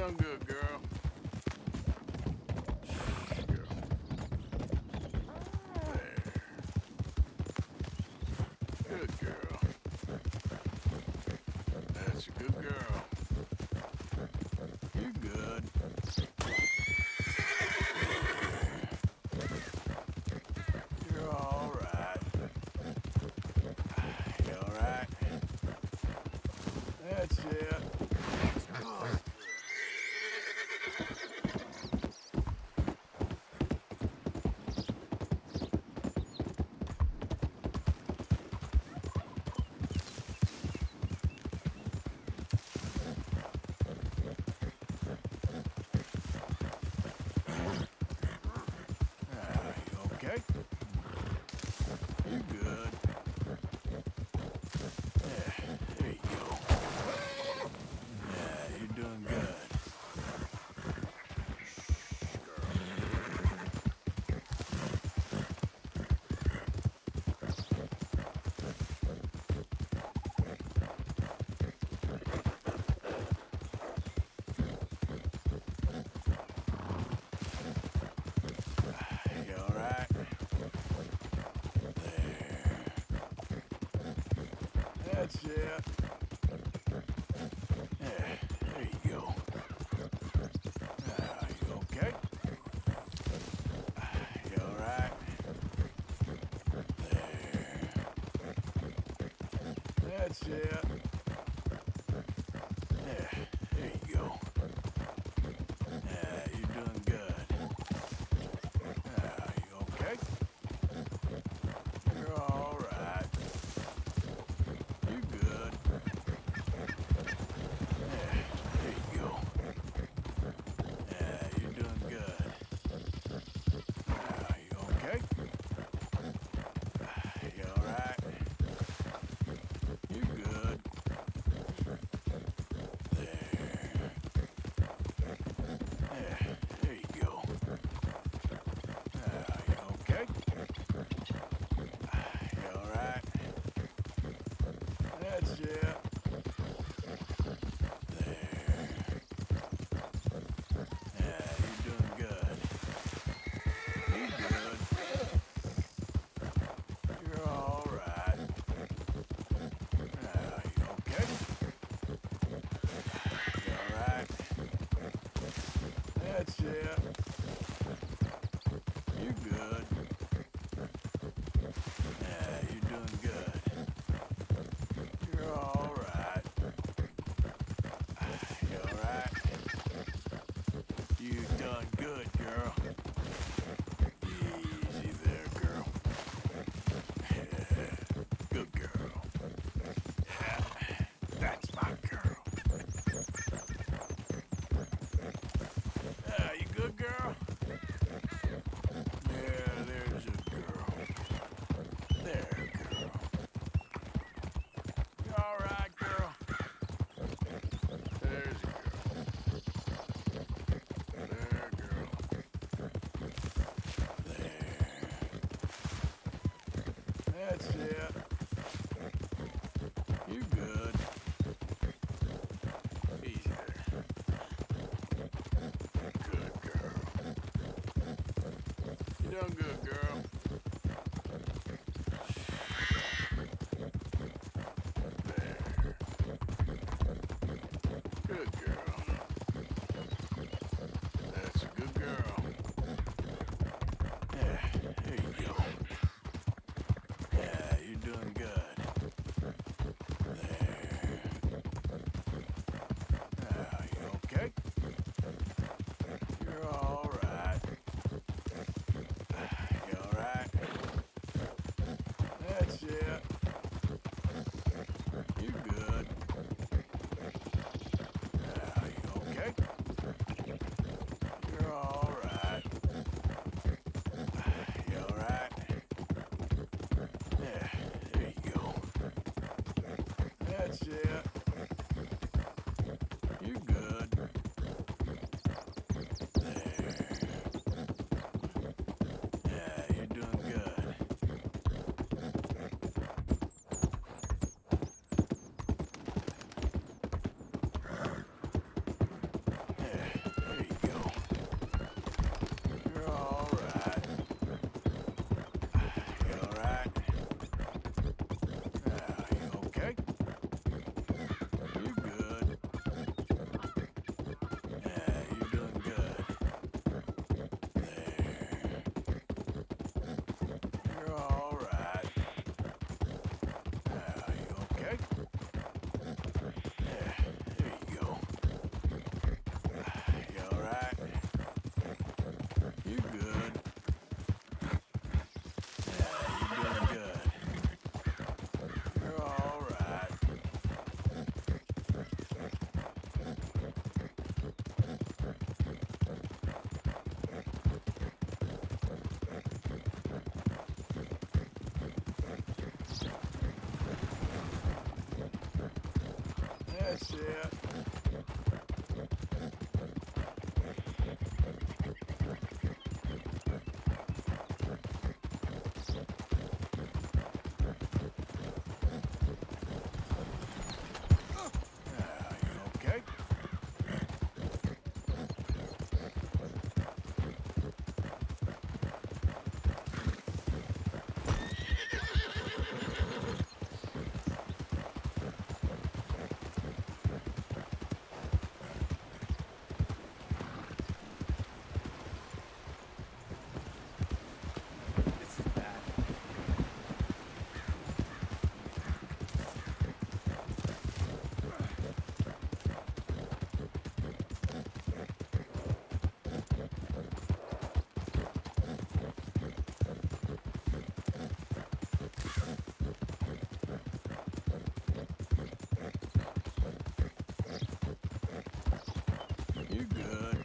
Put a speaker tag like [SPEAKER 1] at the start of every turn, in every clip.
[SPEAKER 1] done good, girl. Girl. There. Good girl. That's a good girl. You good. You're all right. You all right? That's it. Okay? You good. Yeah, there you go. Yeah, you're doing good. You all right? That's it. Yeah, there you go. You okay? You all right? There. That's it. Yeah, there you go. Yeah, you're doing good. You okay? You're all right. You good. Yeah, there you go. Yeah, you're doing good. You okay? You all right? You good. There. Yeah, there you go. You okay? You all right? That's it. There. Yeah, you're doing good. You good. You're all right. You okay? You all right? That's it. You good. Yeah, you're doing good. You're all right. You all right? You done good, girl. Easy there, girl. Yeah, good girl. Yeah, that's my girl. You good, girl? Yeah, there's a girl. There, girl. You all right, girl? There's a girl. There, girl. There. That's it. You good. Easy there. Good girl. You done good, girl. There. Good girl. That's a good girl. Yeah, there you go. Yeah, you're doing good. There. You okay? You're all right. You all right? That's it. You good. You okay? You're all right. You all right? Yeah, there you go. That's it. You good. There. Yeah, you're doing good. Yeah. That's it. Okay. You're good.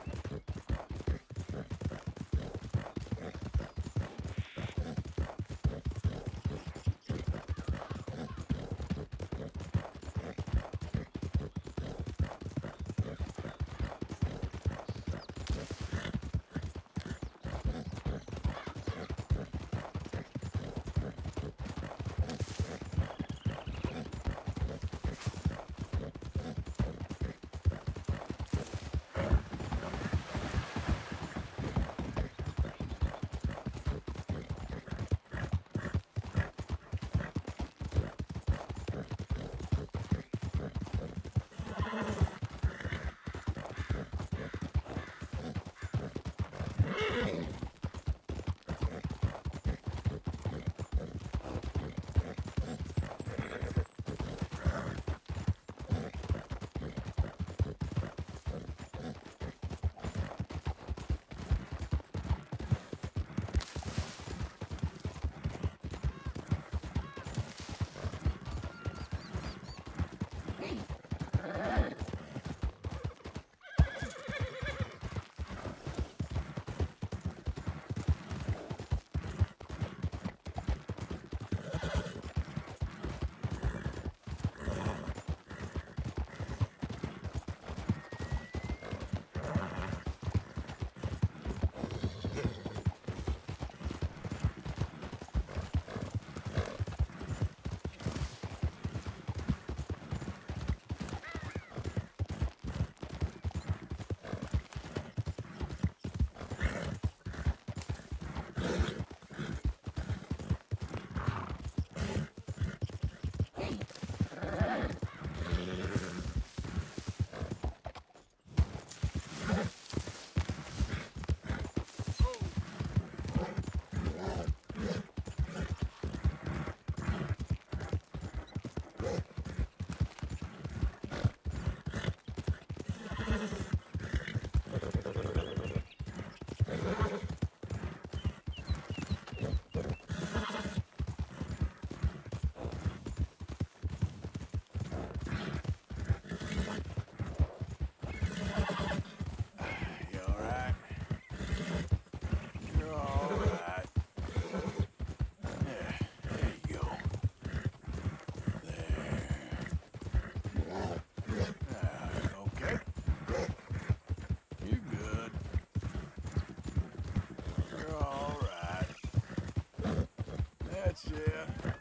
[SPEAKER 1] You alright? You're alright. There you go. There. Okay. You're good. You're alright. That's it.